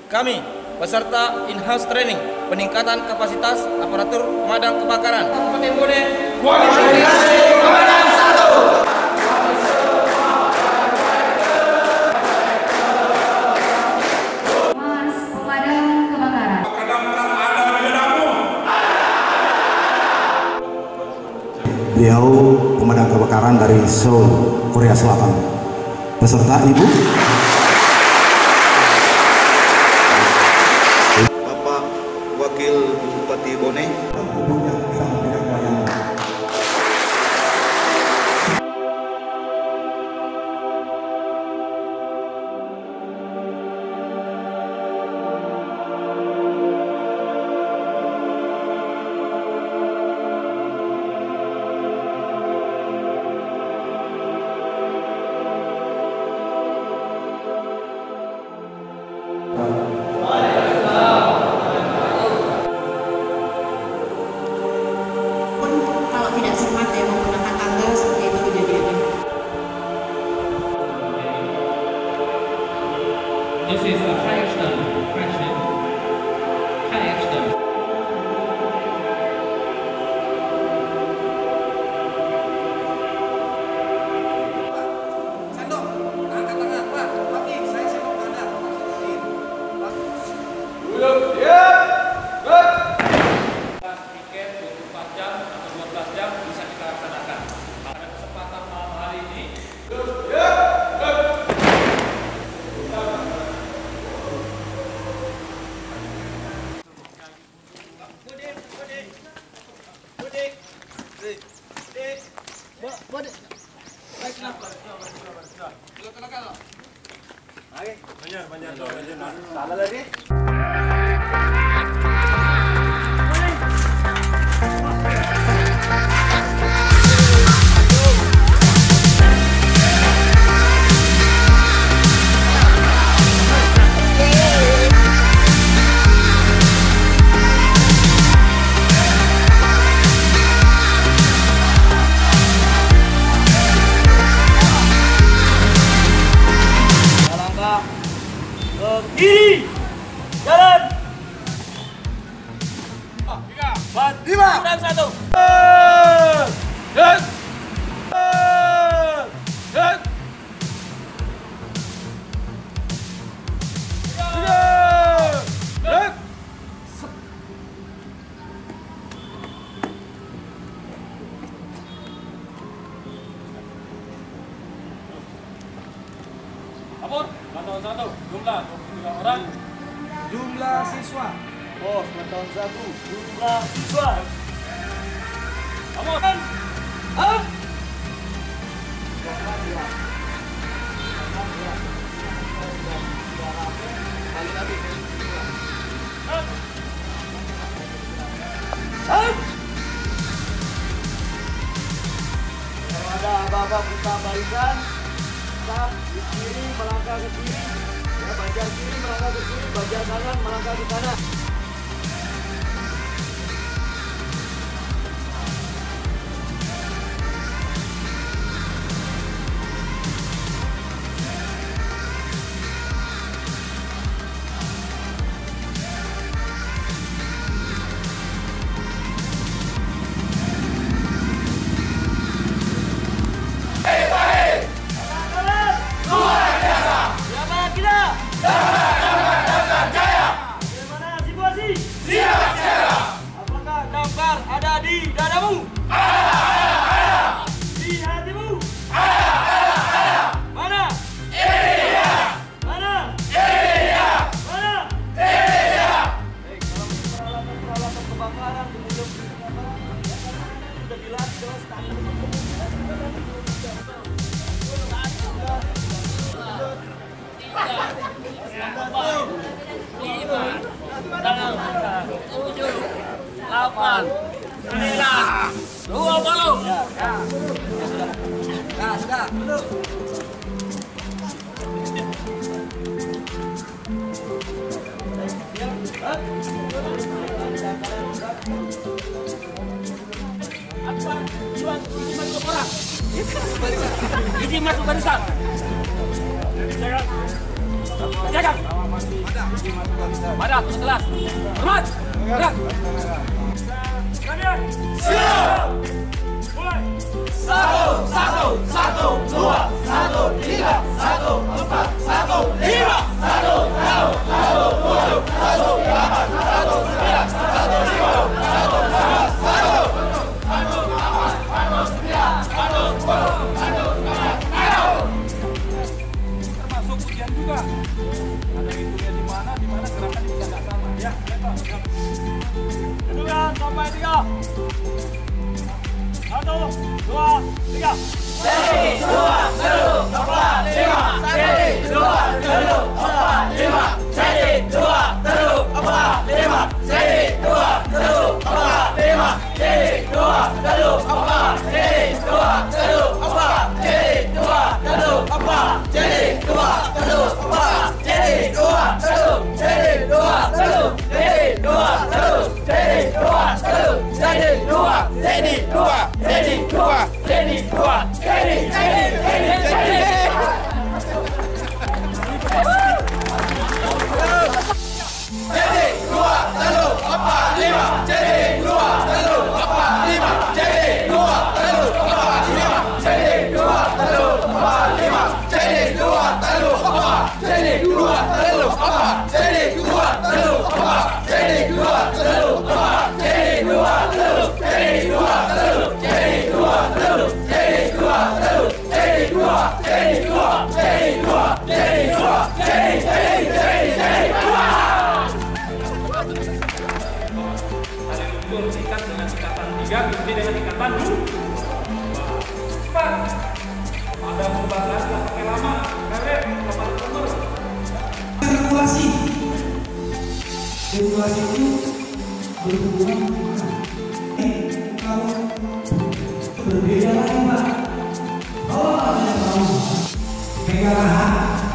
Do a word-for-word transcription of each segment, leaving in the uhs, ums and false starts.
Kami, peserta in-house training, peningkatan kapasitas aparatur pemadam kebakaran. Kabupaten Bone, kualifikasi pemadam satu. Mas pemadam kebakaran. Beliau pemadam kebakaran dari Seoul, Korea Selatan. Peserta Ibu Bapak Wakil Bupati Bone. Kalau tidak sempat ya menggunakan tangga seperti itu kejadiannya. This is a high extent question. High extent. Sendok, angkat tangan, Pak. Tapi saya sendok Anda. Duduk, diam. Good. Tiket dua puluh empat jam atau dua belas jam bisa kita laksanakan. Pada kesempatan malam hari ini. Duduk, diam. Good. Langkah ke kiri, jalan. Tiga, empat, lima, dan satu. Yes. Yes. Tiga. Yes. Apur, pantauan satu, jumlah dua puluh tiga orang. Jumlah siswa. Pos, pantauan satu, jumlah siswa. Apur, kan? Up. Up. Kalau ada apa-apa buka barisan, kita di kiri melangkah ke kiri, ya, bajar kiri melangkah ke kiri, bajar kanan melangkah ke kanan. Ada di dadamu. Ada, ada, ada. Di hatimu. Ada, ada, ada. Mana? Iya. Mana? Iya. Mana? Iya. Baik, kalau peralatan-peralatan kebakaran kemudian sudah dilatih dengan standar. Lima, enam, tujuh, delapan, sembilan, dua puluh. Nah, sudah, duduk. Ini masuk barisan. Jaga. Jaga. Pada, kelas. Hormat. Gerak. Siap. Mulai. Satu, satu, satu, dua, satu, tiga, satu, empat, satu, lima, satu, satu, satu, tujuh, satu, delapan, satu, sembilan, satu, lima, satu, sebelas, satu, satu, delapan, satu, sembilan, satu, sepuluh, satu, sebelas, satu. Termasuk ujian juga. Ada hitungnya di mana, di mana gerakan bisa nggak sama. Ya, lepas. Hitungan sampai tiga. Satu, dua, tiga. Seri, dua, satu, empat, lima. Seri, dua, satu, empat, lima. Seri, dua, satu, empat, lima. Seri, dua, satu, empat, lima. Seri, dua, satu, empat. Seri, dua, satu, empat. Seri, dua, satu, empat. Seri, dua, satu, empat. Seri, dua, satu. Seri, dua, satu. Seri, dua, satu. Seri, dua, satu. Seri, dua, seri, dua, seri, dua, seri, dua, seri, seri, seri, seri. Seri, dua, satu, empat, lima. Seri, dua, satu, empat, lima. Seri, dua, satu, empat, lima. Seri, dua, satu, empat, lima. Seri, dua, satu, empat. Seri, dua, satu, empat. Seri, dua, satu, empat. Seri, dua, satu, empat. Seri, dua, satu. Seri, dua, satu. Seri, dua, satu. Seri, dua, satu. Seri, dua, seri, dua, seri, dua, seri, dua, seri, seri, seri, seri, dua. Tali ikat dengan ikatan tiga, ikuti dengan ikatan dua. Cepat. Ada pembatas yang pakai lama. Karet, lama nomor. Regulasi. Regulasi itu berhubungan kalau berbeda lagi Pak. Kalau ada tahu pegangan.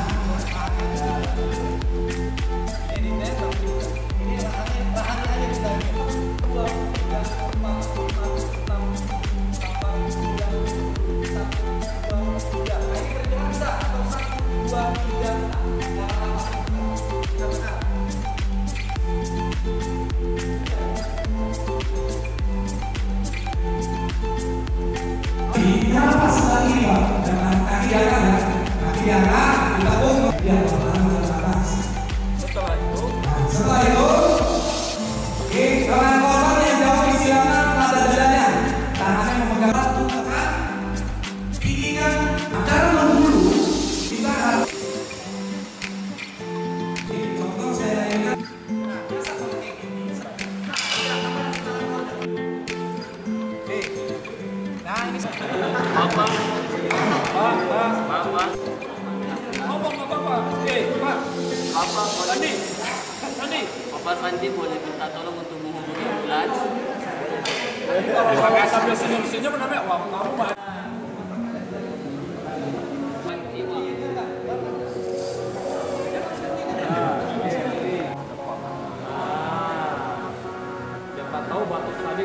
Nafas lagi Pak, dengan kaki angkat ya, kaki angkat, kita pun biar pertama ke atas. Setelah itu, Setelah itu, oke, tangan korban yang jauh istirahat pada dadanya, tangannya memegang batu tekan, pikiran agar menghulu, kita harus. Oke, contoh saya ingat. Bapak, Pak, Pak, Bapak, ngomong apa Pak? Eh, Pak, Bapak, Sandi, Sandi, Bapak Sandi boleh minta tolong untuk menghubungi ambulans? Kalau pakai sambil senyum-senyum namanya, wah kamu Pak. Siapa tahu batuk tadi.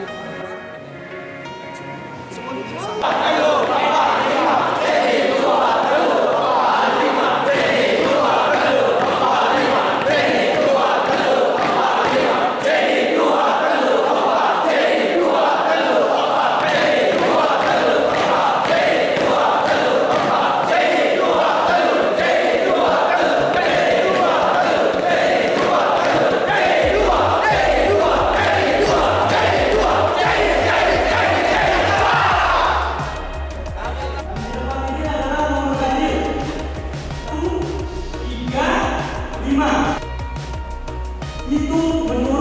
Itu menurut